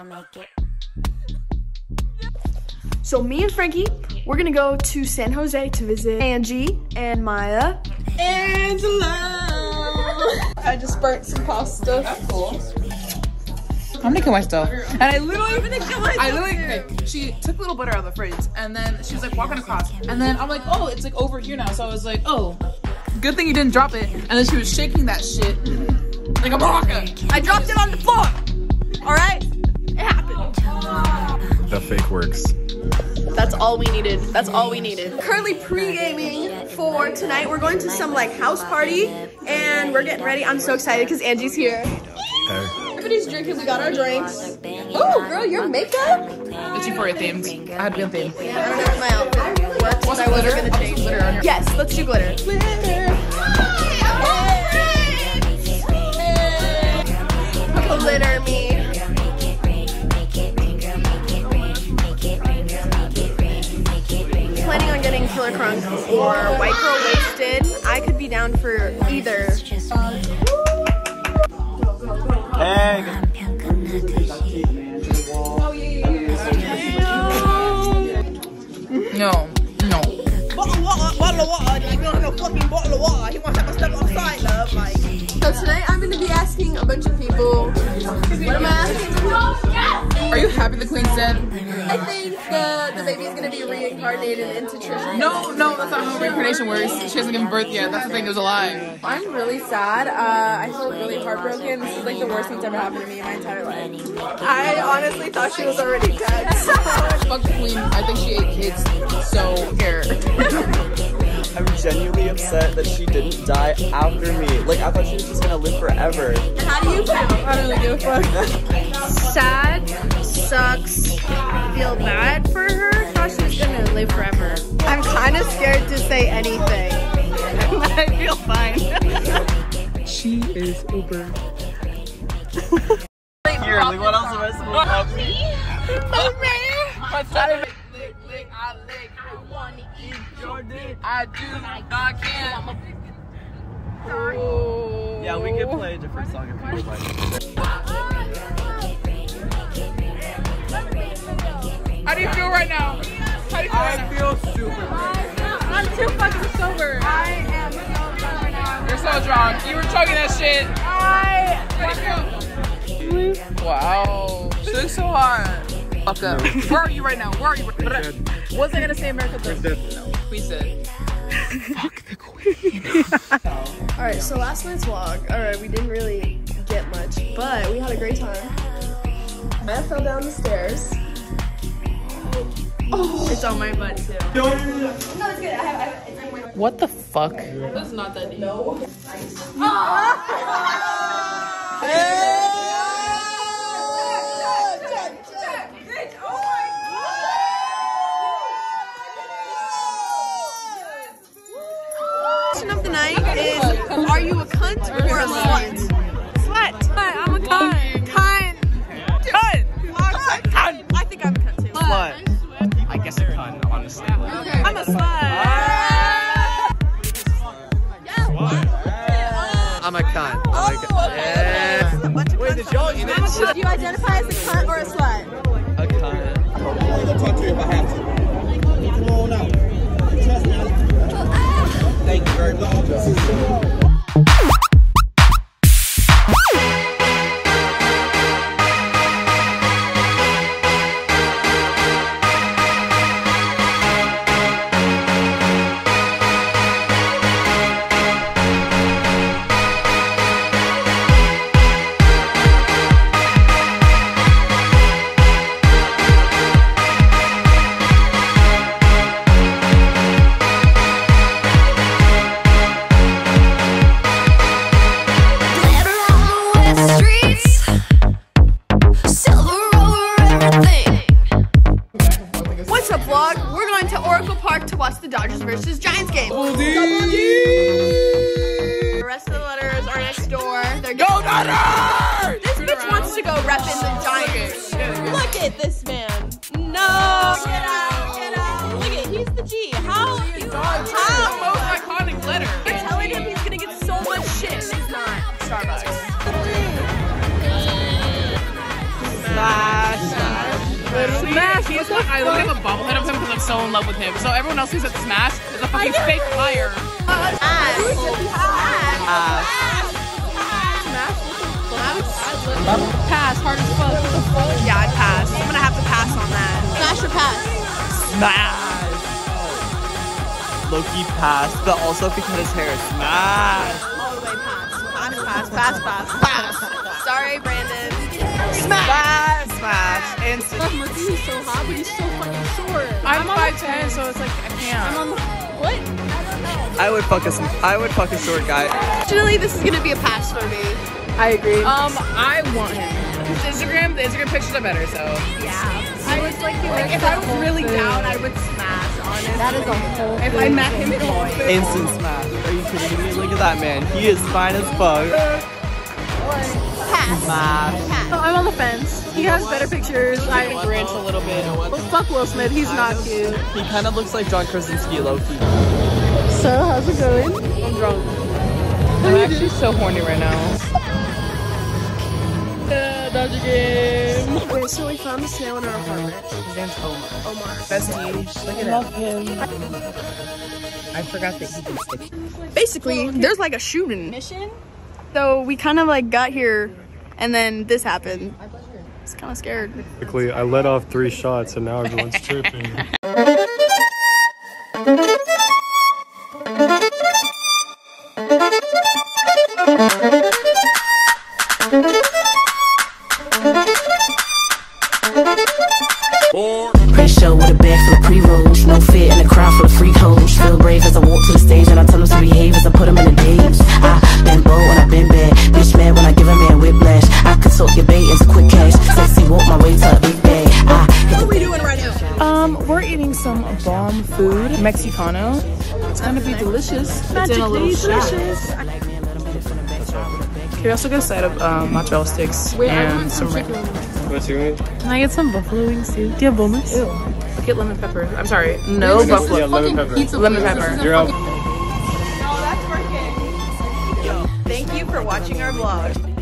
So me and Frankie, we're gonna go to San Jose to visit Angie and Maya. Angela! I just burnt some pasta. That's cool. I'm gonna kill myself. And I literally, okay, she took a little butter out of the fridge and then she was like walking across. And then I'm like, oh, it's like over here now. So I was like, oh, good thing you didn't drop it. And then she was shaking that shit like a maraca. I dropped it on the floor. All right? It happened. That fake works. That's all we needed. That's all we needed. Currently pre-gaming for tonight. We're going to some like house party and we're getting ready. I'm so excited because Angie's here. Hey. Everybody's drinking. We got our drinks. Oh, girl, your makeup? It's Euphoria themed. I had to be on theme. I don't know if my outfit works. What's I wasn't glitter? gonna change. Glitter on your. Yes, let's do glitter. Glitter. Glitter me. Planning on getting Killer Crunk or White Girl Wasted. I could be down for either. Hey. No. Bottle of water. You don't have no fucking bottle of water. He wants to have a step outside, love. Like. So tonight I'm going to be asking a bunch of people. What am I asking? Are you happy the queen's dead? I think the baby's going to be reincarnated into Trisha. No, that's not how reincarnation works. She hasn't given birth yet. That's the thing. It was a lie. I'm really sad. I feel really heartbroken. This is like the worst thing that's ever happened to me in my entire life. I honestly thought she was already dead. Fuck the queen. I think she ate kids. So care. I'm genuinely upset that she didn't die after me. Like, I thought she was just gonna live forever. How do you feel? I don't really give a fuck. Sad, sucks, feel bad for her. Thought she was gonna live forever. I'm kind of scared to say anything, but I feel fine. She is Uber. Here, like, what else am I supposed to help me? I do, I can. Oh. Yeah, we could play a different song if we would like. How do you feel right now? How do you feel right now? I feel super. I'm too fucking sober. I am so drunk right now. You're so drunk. You were chugging that shit. Wow. She looks so hot. Fuck up. Where are you right now? Where are you? Wasn't gonna say America though. No. We said. Fuck the queen. Alright, so last night's vlog. Alright, we didn't really get much, but we had a great time. Maya fell down the stairs. Oh, it's on my butt too. No, it's good. What the fuck? That's not that deep. No. Of the night is, are you a cunt or a slut? Slut. I'm a cunt. Cunt. I think I'm a cunt too. Slut. I guess a cunt, honestly. I'm a slut. I'm a cunt. Yeah. Wait, did y'all eat it? Do you identify as a cunt or a slut? A cunt. I'll talk to you if I have to. Come on out. Thank you very much. Dodgers versus Giants game. Double D! The rest of the letters are next door. They're Go Dodgers! This bitch wants to go repping the Giants. Look at this man. No, get out, get out. Look at, he's the G. How? Most iconic letter. You're telling him he's gonna get so much shit. He's not. Starbucks. Slash. I literally have a bobblehead of him because I'm so in love with him. So everyone else thinks that Smash is a fucking fake liar. Pass, hard as fuck. Yeah, I'd pass. I'm gonna have to pass on that. Smash or pass? Smash! Low-key pass, but also if he cut his hair, smash! All the way pass. Pass. Sorry, Brandon. Smash! Smash! Instant. He's so hot, but he's so fucking short. I'm 5'10", so it's like I can't. What? I would fuck a short guy. Actually, this is gonna be a pass for me. I agree. I want him. The Instagram pictures are better, so. Yeah. I was like if I was really down, I would smash, honestly. That is a whole If I met him in Whole Foods. Instant smash. Are you kidding me? Look at that man. He is fine as fuck. Pass. Smash. I'm on the fence. He has better pictures. I Grinch a little bit. Well, fuck Will Smith. He's not cute. He kind of looks like John Krasinski, low-key. So, how's it going? I'm drunk. I'm actually so horny right now. Dodger game. Wait, so we found a snail in our apartment. His name's Omar. Omar. Bestie. Look at love him. I forgot that he can stick. Basically, there's like a shooting. Mission? So we kind of like got here, and then this happened. It's kind of scared. Basically, I let off 3 shots and now everyone's tripping. Pre-show with a bag full of pre-rolls, no fit in a crowd full of freak hoes. Feel brave as I walk to the stage and I tell them to behave as I put them in the days. I been bold when I been bad, bitch mad when I give a man whiplash. I could talk your bait into quick cash, sexy walk my way to a big bag. What are we doing right now? We're eating some bomb food, Mexicano. It's gonna be delicious. It's in a little shot. We also get a side of mozzarella sticks and some What's your name? Can I get some buffalo wings too? Do you have boneless? Ew. Get lemon pepper. I'm sorry. No buffalo. Yeah, lemon pepper. Lemon pepper. You're out. Thank you for watching our vlog.